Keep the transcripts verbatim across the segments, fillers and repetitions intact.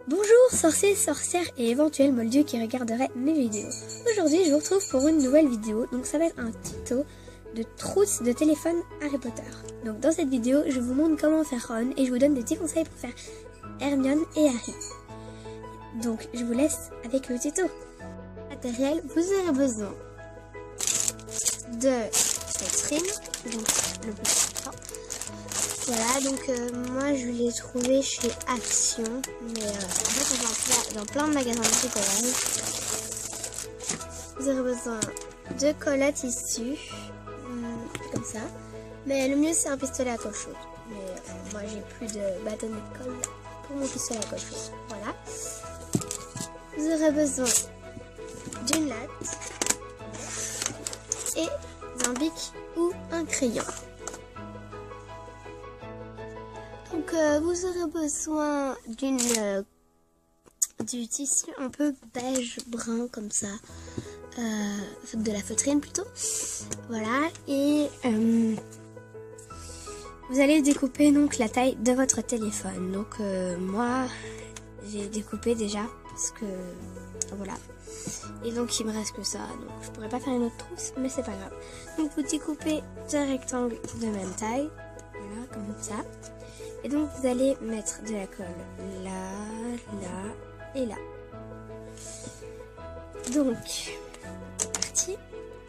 Bonjour sorciers, sorcières et éventuels moldus qui regarderaient mes vidéos. Aujourd'hui je vous retrouve pour une nouvelle vidéo, donc ça va être un tuto de trousse de téléphone Harry Potter. Donc dans cette vidéo je vous montre comment faire Ron et je vous donne des petits conseils pour faire Hermione et Harry. Donc je vous laisse avec le tuto. Matériel, vous aurez besoin de feutrine, donc le plus important. Voilà, donc euh, moi je l'ai trouvé chez Action, mais euh, en fait on va en dans plein de magasins de bricolage. Vous aurez besoin de colle à tissu, hum, comme ça, mais le mieux c'est un pistolet à colle chaude. Mais euh, moi j'ai plus de bâtonnet de colle pour mon pistolet à colle chaude. Voilà. Vous aurez besoin d'une latte et d'un bic ou un crayon. Donc euh, vous aurez besoin d'une euh, du tissu un peu beige brun comme ça, euh, de la feutrine plutôt. Voilà, et euh, vous allez découper donc la taille de votre téléphone. Donc euh, moi j'ai découpé déjà parce que voilà. Et donc il me reste que ça, donc je pourrais pas faire une autre trousse, mais c'est pas grave. Donc vous découpez deux rectangles de même taille, voilà, comme ça. Et donc vous allez mettre de la colle là, là et là. Donc, c'est parti.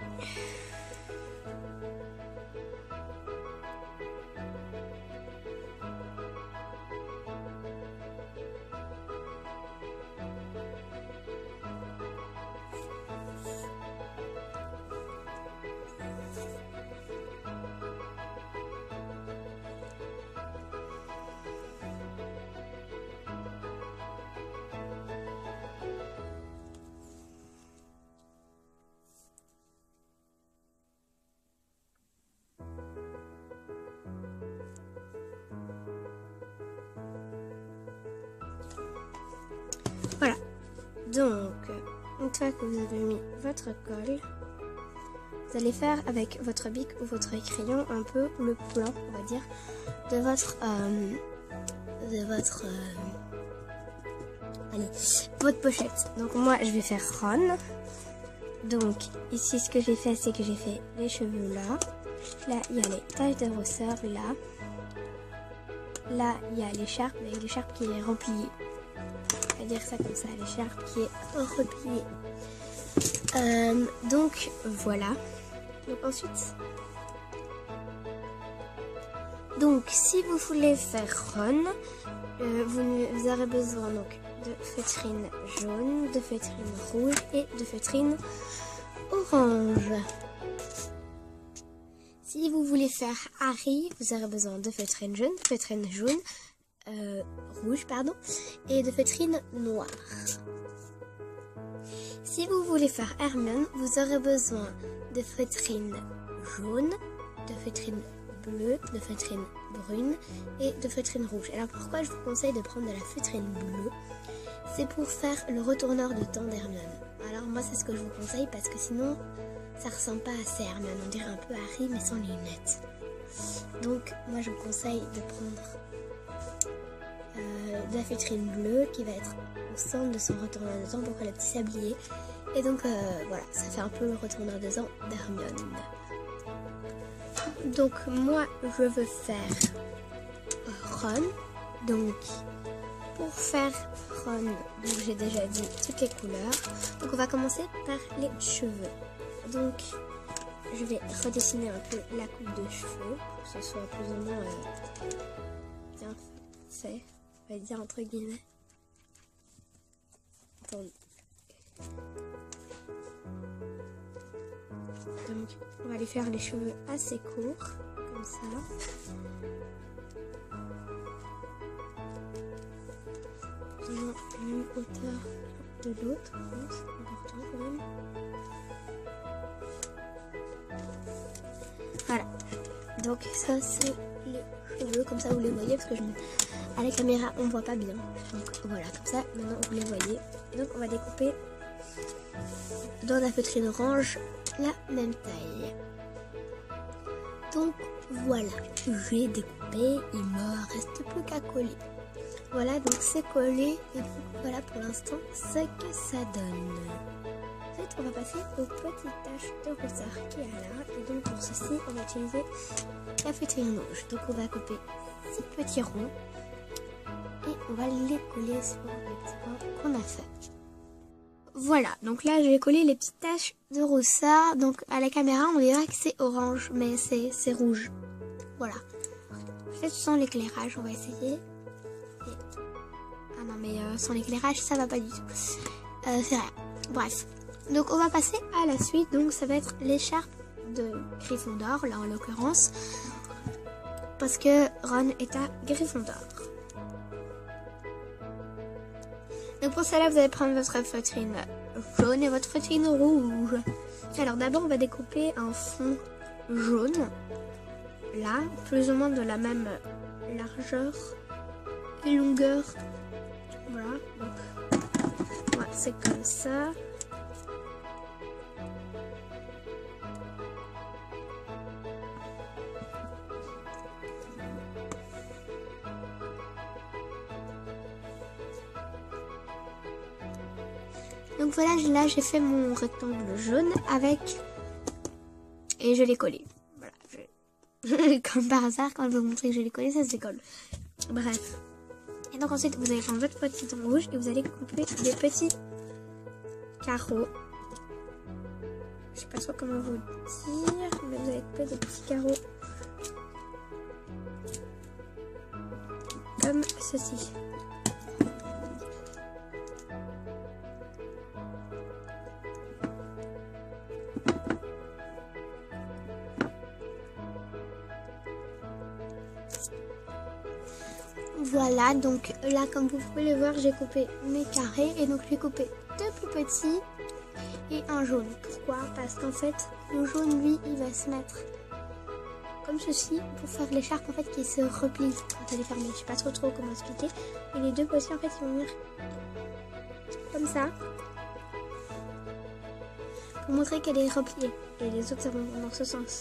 Voilà, donc une fois que vous avez mis votre colle, vous allez faire avec votre bic ou votre crayon un peu le plan, on va dire, de votre euh, de votre euh, allez, votre pochette. Donc moi je vais faire Ron. Donc ici ce que j'ai fait, c'est que j'ai fait les cheveux là. Là il y a les taches de rousseur là. Là il y a l'écharpe, avec l'écharpe qui est repliée. On va dire ça comme ça, l'écharpe qui est repliée. Euh, donc voilà. Donc ensuite, donc si vous voulez faire Ron, euh, vous, vous aurez besoin donc de feutrine jaune, de feutrine rouge et de feutrine orange. Si vous voulez faire Harry, vous aurez besoin de feutrine jaune, de feutrine jaune. Euh, rouge pardon et de feutrine noire. Si vous voulez faire Hermione, vous aurez besoin de feutrine jaune, de feutrine bleue, de feutrine brune et de feutrine rouge. Alors pourquoi je vous conseille de prendre de la feutrine bleue? C'est pour faire le retourneur de temps d'Hermione. Alors moi c'est ce que je vous conseille parce que sinon ça ressemble pas assez à Hermione, on dirait un peu Harry mais sans lunettes. Donc moi je vous conseille de prendre Euh, de la feutrine bleue qui va être au centre de son retourneur de temps pour faire le petit sablier. Et donc euh, voilà, ça fait un peu le retourneur de temps d'Hermione. Donc moi je veux faire Ron. Donc pour faire Ron, donc j'ai déjà dit toutes les couleurs. Donc on va commencer par les cheveux. Donc je vais redessiner un peu la coupe de cheveux pour que ce soit plus ou moins euh, bien fait. On va dire entre guillemets. Attendez. Donc, on va aller faire les cheveux assez courts, comme ça. Dans la même hauteur de l'autre, c'est important quand même. Voilà. Donc ça c'est les cheveux, comme ça vous les voyez parce que je me... à la caméra on voit pas bien. Donc voilà, comme ça maintenant vous les voyez. Et donc on va découper dans la feutrine orange la même taille. Donc voilà, j'ai découpé, il me reste plus qu'à coller. Voilà, donc c'est collé. Et donc voilà pour l'instant ce que ça donne. Ensuite, on va passer aux petites taches de rousseur qu'il y a là. Et donc pour ceci, on va utiliser la feutrine rouge. Donc on va couper six petits ronds. Et on va les coller sur les petits points qu'on a fait. Voilà, donc là je vais coller les petites taches de rousseur. Donc à la caméra on dirait que c'est orange, mais c'est rouge. Voilà. Peut-être sans l'éclairage, on va essayer. Et... Ah non mais euh, sans l'éclairage ça va pas du tout. Euh, c'est rien. Bref. Donc on va passer à la suite. Donc ça va être l'écharpe de Gryffondor, là en l'occurrence. Parce que Ron est à Gryffondor. Donc pour cela, vous allez prendre votre feutrine jaune et votre feutrine rouge. Alors d'abord, on va découper un fond jaune. Là, plus ou moins de la même largeur et longueur. Voilà. Donc, voilà, c'est comme ça. Donc voilà, là j'ai fait mon rectangle jaune avec et je l'ai collé. Voilà, je... comme par hasard, quand je vous montrer que je l'ai collé, ça se décolle. Bref. Et donc ensuite, vous allez prendre votre petit ton rouge et vous allez couper des petits carreaux. Je sais pas trop comment vous dire, mais vous allez couper des petits carreaux comme ceci. Voilà, donc là comme vous pouvez le voir, j'ai coupé mes carrés et donc j'ai coupé deux plus petits et un jaune. Pourquoi? Parce qu'en fait le jaune lui il va se mettre comme ceci pour faire l'écharpe en fait qui se replie quand elle est fermée. Je sais pas trop trop comment expliquer. Et les deux petits en fait ils vont venir comme ça pour montrer qu'elle est repliée et les autres ça vont dans ce sens.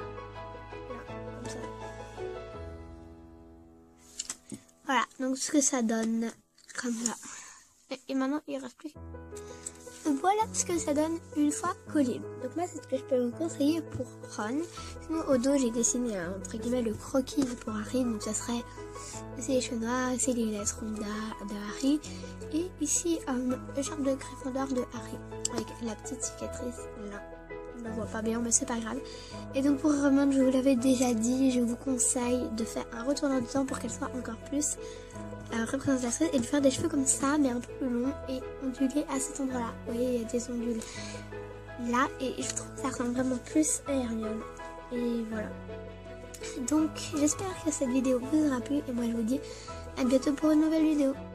Voilà, donc ce que ça donne, comme ça. Et, et maintenant, il ne reste plus. Voilà ce que ça donne une fois collé. Donc moi, c'est ce que je peux vous conseiller pour Ron. Sinon, au dos, j'ai dessiné, entre guillemets, le croquis pour Harry. Donc ça serait, c'est les cheveux noirs, c'est les lettres rondes de Harry. Et ici, euh, l'écharpe de Gryffondor de Harry. Avec la petite cicatrice là. On ne voit pas bien, mais c'est pas grave. Et donc pour Hermione, je vous l'avais déjà dit, je vous conseille de faire un retournant du temps pour qu'elle soit encore plus euh, représentatrice et de faire des cheveux comme ça, mais un peu plus longs et ondulés à cet endroit-là. Vous voyez, il y a des ondules là et je trouve que ça ressemble vraiment plus à Hermione. Et voilà. Donc j'espère que cette vidéo vous aura plu et moi je vous dis à bientôt pour une nouvelle vidéo.